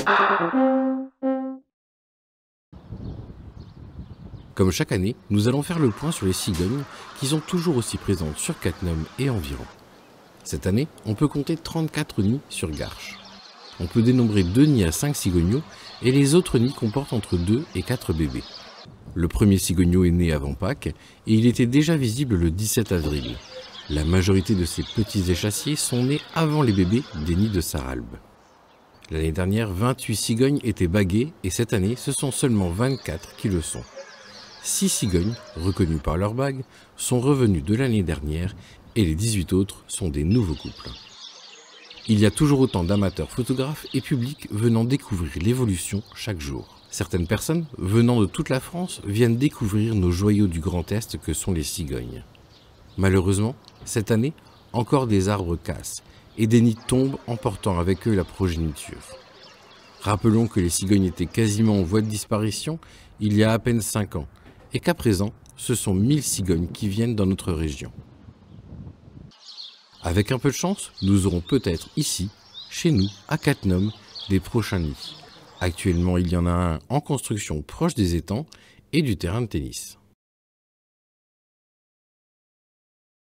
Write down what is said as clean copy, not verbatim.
Comme chaque année, nous allons faire le point sur les cigognes qui sont toujours aussi présentes sur Cattenom et environ. Cette année, on peut compter 34 nids sur Garches. On peut dénombrer 2 nids à 5 cigogneaux et les autres nids comportent entre 2 et 4 bébés. Le premier cigogneau est né avant Pâques et il était déjà visible le 17 avril. La majorité de ces petits échassiers sont nés avant les bébés des nids de Sarralbe. L'année dernière, 28 cigognes étaient baguées et cette année, ce sont seulement 24 qui le sont. 6 cigognes, reconnues par leur bague, sont revenues de l'année dernière et les 18 autres sont des nouveaux couples. Il y a toujours autant d'amateurs photographes et publics venant découvrir l'évolution chaque jour. Certaines personnes, venant de toute la France, viennent découvrir nos joyaux du Grand Est que sont les cigognes. Malheureusement, cette année, encore des arbres cassent et des nids tombent emportant avec eux la progéniture. Rappelons que les cigognes étaient quasiment en voie de disparition il y a peine 5 ans et qu'à présent, ce sont 1000 cigognes qui viennent dans notre région. Avec un peu de chance, nous aurons peut-être ici, chez nous, à Cattenom, des prochains nids. Actuellement, il y en a un en construction proche des étangs et du terrain de tennis.